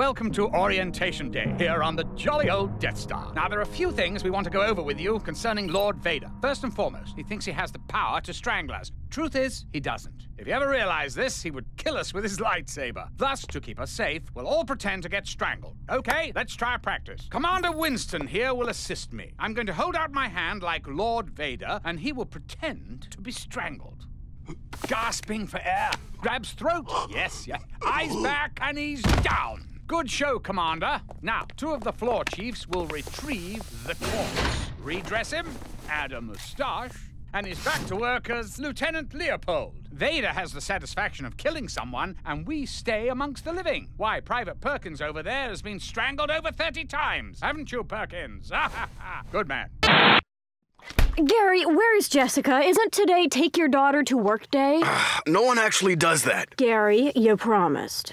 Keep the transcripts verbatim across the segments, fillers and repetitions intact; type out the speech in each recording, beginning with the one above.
welcome to Orientation Day here on the jolly old Death Star. Now, there are a few things we want to go over with you concerning Lord Vader. First and foremost, he thinks he has the power to strangle us. Truth is, he doesn't. If he ever realized this, he would kill us with his lightsaber. Thus, to keep us safe, we'll all pretend to get strangled. Okay, let's try practice. Commander Winston here will assist me. I'm going to hold out my hand like Lord Vader, and he will pretend to be strangled. Gasping for air, grabs throat, yes, yes, eyes back, and he's down. Good show, Commander. Now, two of the floor chiefs will retrieve the corpse, redress him, add a moustache, and he's back to work as Lieutenant Leopold. Vader has the satisfaction of killing someone, and we stay amongst the living. Why, Private Perkins over there has been strangled over thirty times, haven't you, Perkins? Good man. Gary, where is Jessica? Isn't today take your daughter to work day? No one actually does that. Gary, you promised.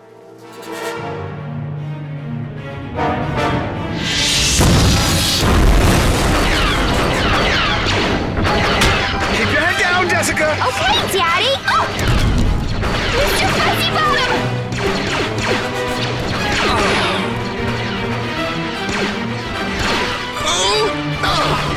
Keep your head down, Jessica! Okay, Daddy! Oh! Mister Fuzzy Bottom! Oh! Oh!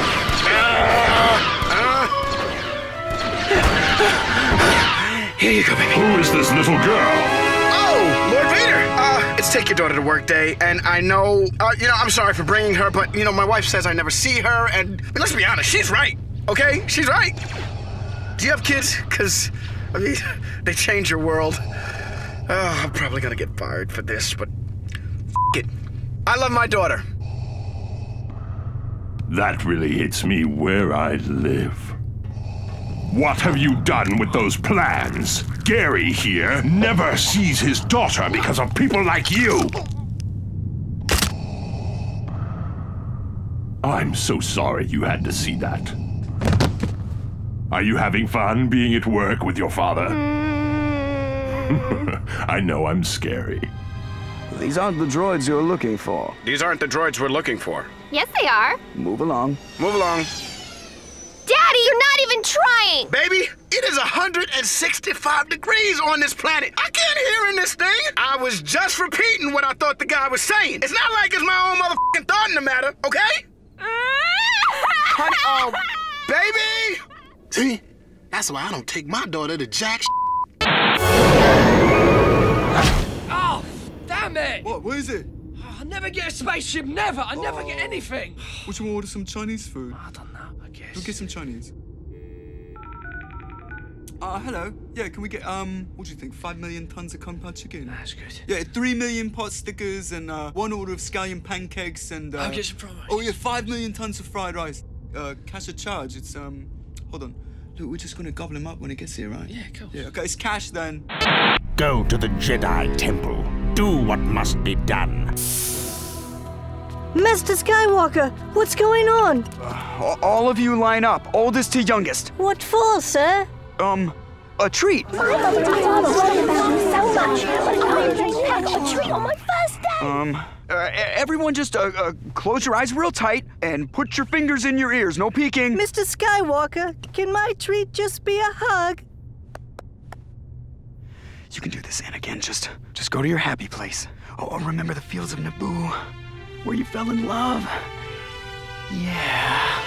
Here you go, baby. Who is this little girl? Oh, Lord Vader. Uh, it's take your daughter to work day, and I know, uh, you know, I'm sorry for bringing her, but, you know, my wife says I never see her, and I mean, let's be honest, she's right, okay? She's right. Do you have kids? Because, I mean, they change your world. Oh, I'm probably gonna get fired for this, but f it. I love my daughter. That really hits me where I live. What have you done with those plans? Gary here never sees his daughter because of people like you. I'm so sorry you had to see that. Are you having fun being at work with your father? I know I'm scary. These aren't the droids you're looking for. These aren't the droids we're looking for. Yes, they are. Move along. Move along. Daddy, you're not even trying! Baby, it is one hundred sixty-five degrees on this planet. I can't hear in this thing. I was just repeating what I thought the guy was saying. It's not like it's my own motherfucking thought in the matter, okay? Honey, oh, baby! See, that's why I don't take my daughter to jack Oh, damn it! What, what is it? Oh, I never get a spaceship, never! I never oh. get anything! Would you order some Chinese food? I don't know, I guess. We'll get some Chinese. Uh, hello. Yeah, can we get, um, what do you think, five million tons of kung pao chicken? That's good. Yeah, three million pot stickers and, uh, one order of scallion pancakes and, uh... I'll get some fried rice. Oh, yeah, five million tons of fried rice. Uh, cash or charge, it's, um, hold on. Look, we're just gonna gobble him up when it gets here, right? Yeah, cool. Yeah, okay, it's cash then. Go to the Jedi Temple. Do what must be done. Mister Skywalker, what's going on? Uh, all of you line up, oldest to youngest. What for, sir? Um, a treat. I love my father so much. A treat on my first day. Um, uh, everyone just uh, uh, close your eyes real tight and put your fingers in your ears. No peeking. Mister Skywalker, can my treat just be a hug? You can do this, Anakin. Just, just go to your happy place. Oh, oh, remember the fields of Naboo, where you fell in love. Yeah.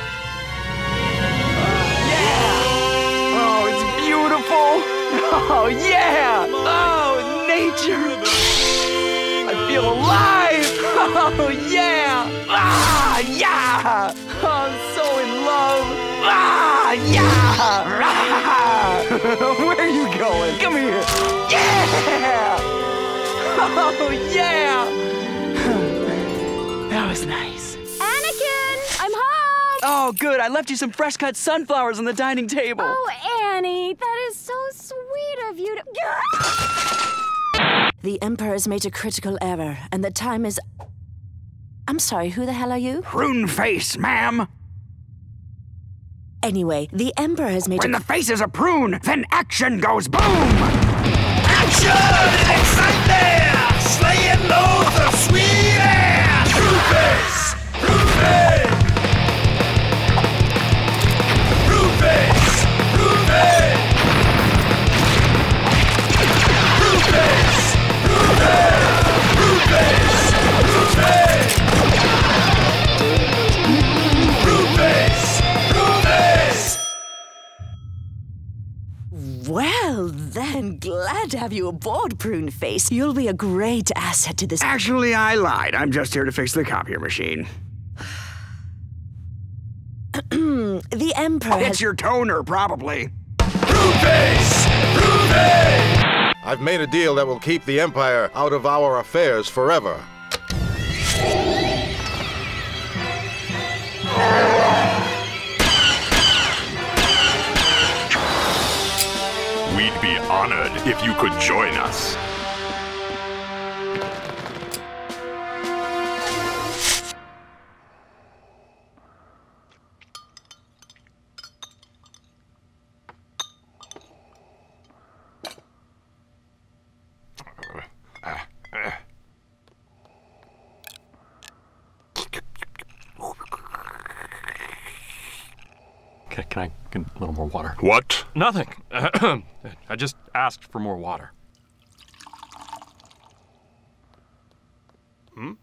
Oh, it's beautiful. Oh, yeah. Oh, nature. I feel alive. Oh, yeah. Ah, yeah. Oh, I'm so in love. Ah, yeah. Ah. Where are you going? Come here. Yeah. Oh, yeah. That was nice. Anakin, I'm home. Oh, good. I left you some fresh-cut sunflowers on the dining table. Oh, Annie, that is so sweet of you to... The Emperor has made a critical error, and the time is... I'm sorry, who the hell are you? Prune face, ma'am. Anyway, the Emperor has made when a... the face is a prune, then action goes boom! Action! It's right there! Slaying loads of sweet ass! Prune face! Prune face! Prune face! Prune face! Prune face! Prune face! Prune face! Well, then, glad to have you aboard, Prune Face. You'll be a great asset to this. Actually, I lied. I'm just here to fix the copier machine. The Emperor has... It's your toner, probably. Prune Face! Prune Face! I've made a deal that will keep the Empire out of our affairs forever. We'd be honored if you could join us. Can, can I get a little more water? What? Nothing. I just asked for more water. Hmm?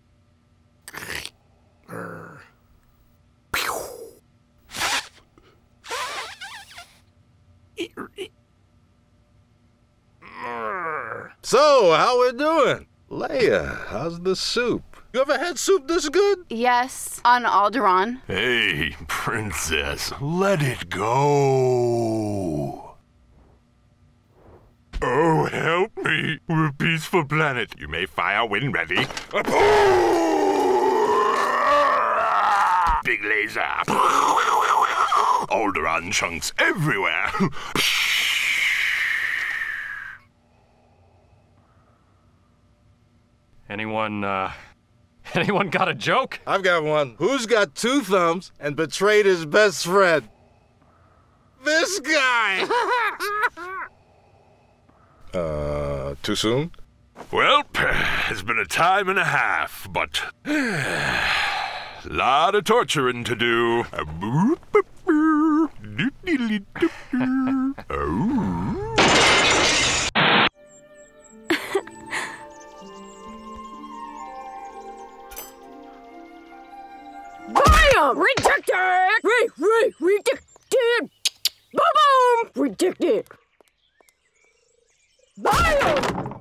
So, how we doing? Leia, how's the soup? You ever had soup this good? Yes, on Alderaan. Hey, princess, let it go. Oh, help me. We're a peaceful planet. You may fire when ready. Big laser. Alderaan chunks everywhere. Anyone, uh... Anyone got a joke? I've got one. Who's got two thumbs and betrayed his best friend? This guy! uh, too soon? Well, it's been a time and a half, but... lot of torturing to do. Oh. Bam! Rejected! Re, re, rejected! Boom, boom! Rejected! Bam!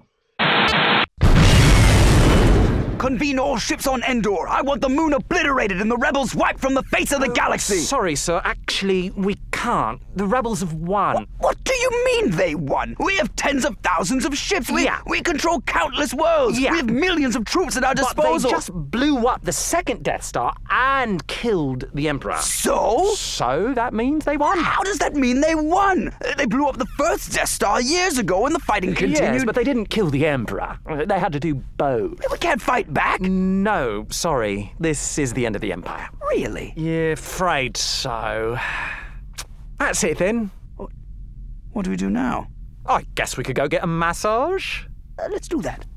Convene all ships on Endor. I want the moon obliterated and the rebels wiped from the face of the galaxy. Sorry, sir. Actually, we can't. The rebels have won. What, what do you mean they won? We have tens of thousands of ships. We, yeah. we control countless worlds. Yeah. We have millions of troops at our But disposal. they just blew up the second Death Star and killed the Emperor. So? So that means they won. How does that mean they won? They blew up the first Death Star years ago and the fighting continued. Yes, but they didn't kill the Emperor. They had to do both. We can't fight back. No, sorry. This is the end of the Empire. Really? Yeah, afraid so. That's it then. What do we do now? I guess we could go get a massage. Uh, let's do that.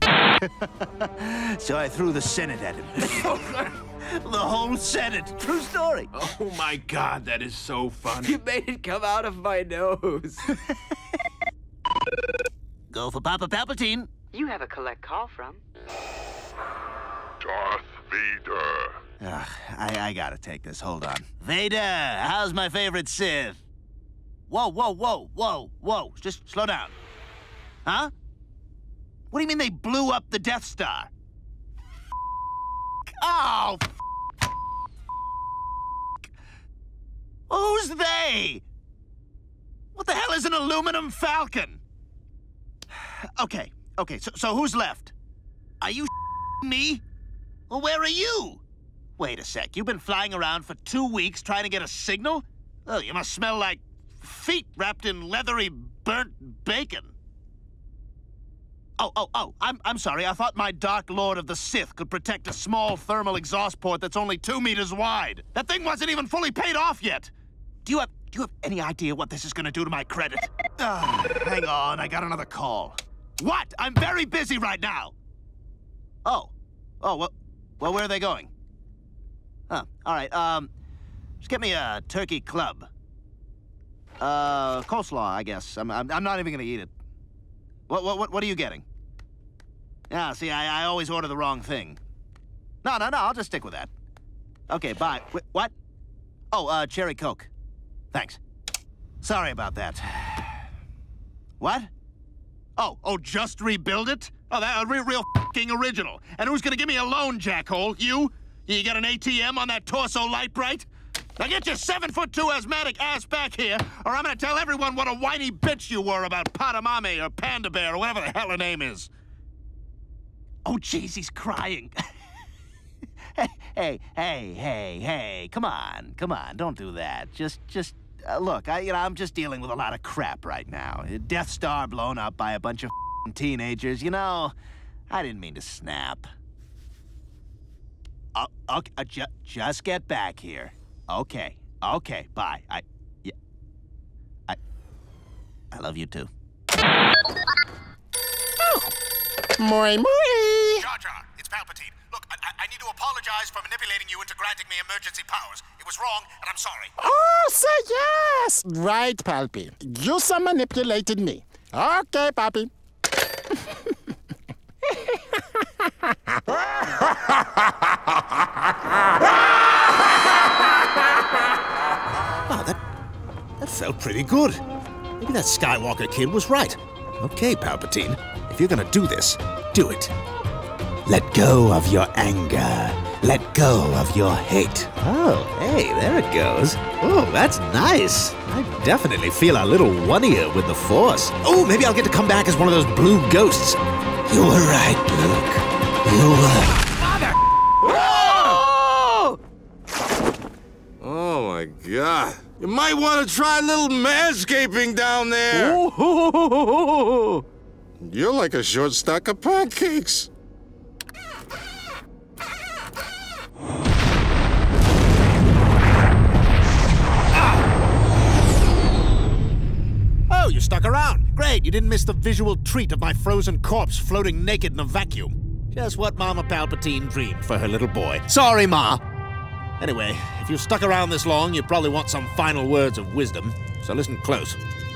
So I threw the Senate at him. The whole Senate. True story. Oh my God, that is so funny. You made it come out of my nose. Go for Papa Palpatine. You have a collect call from Darth Vader. Ugh, I, I gotta take this. Hold on. Vader, how's my favorite Sith? Whoa, whoa, whoa, whoa, whoa. Just slow down. Huh? What do you mean they blew up the Death Star? Oh, who's they? What the hell is an aluminum falcon? Okay, okay, so, so who's left? Are you me? Well, where are you? Wait a sec, you've been flying around for two weeks trying to get a signal? Oh, you must smell like feet wrapped in leathery, burnt bacon. Oh, oh, oh, I'm, I'm sorry. I thought my Dark Lord of the Sith could protect a small thermal exhaust port that's only two meters wide. That thing wasn't even fully paid off yet. Do you have, do you have any idea what this is gonna do to my credit? Uh, hang on, I got another call. What? I'm very busy right now. Oh, oh, well, well, where are they going? Huh, all right, um, just get me a turkey club. Uh, coleslaw, I guess. I'm, I'm, I'm not even gonna eat it. What, what, what are you getting? Yeah, see, I, I always order the wrong thing. No, no, no, I'll just stick with that. Okay, bye. Wait, what? Oh, uh, cherry Coke. Thanks. Sorry about that. What? Oh, oh, just rebuild it? Oh, that a real, real f***ing original. And who's gonna give me a loan, jackhole? You? You got an A T M on that torso light bright? Now get your seven foot two asthmatic ass back here, or I'm gonna tell everyone what a whiny bitch you were about Padamame or Panda Bear or whatever the hell her name is. Oh, jeez, he's crying. hey, hey, hey, hey, hey, come on, come on, don't do that. Just, just, uh, look, I, you know, I'm just dealing with a lot of crap right now. Death Star blown up by a bunch of teenagers, you know, I didn't mean to snap. Uh, okay, uh, ju just get back here. Okay, okay, bye. I, yeah, I, I love you too. Moi, moi! Jar Jar, it's Palpatine. Look, I, I need to apologize for manipulating you into granting me emergency powers. It was wrong, and I'm sorry. Oh, say yes! Right, Palpy. You some manipulated me. Okay, Papi. Oh, that, that felt pretty good. Maybe that Skywalker kid was right. Okay, Palpatine, if you're gonna do this, do it. Let go of your anger. Let go of your hate. Oh, hey, there it goes. Oh, that's nice. I definitely feel a little one-ear with the Force. Oh, maybe I'll get to come back as one of those blue ghosts. You were right, Luke. You were. Father! Oh! Oh, my God. You might want to try a little manscaping down there. Ooh. You're like a short stack of pancakes. Oh, you stuck around. Great, you didn't miss the visual treat of my frozen corpse floating naked in a vacuum. Just what Mama Palpatine dreamed for her little boy. Sorry, Ma. Anyway, if you've stuck around this long, you probably want some final words of wisdom, so listen close.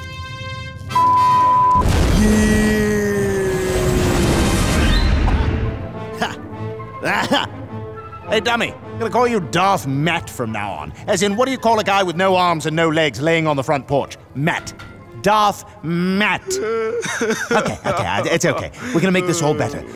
Ha! Hey, dummy, I'm gonna call you Darth Matt from now on. As in, what do you call a guy with no arms and no legs laying on the front porch? Matt. Darth Matt. Okay, okay, it's okay. We're gonna make this all better.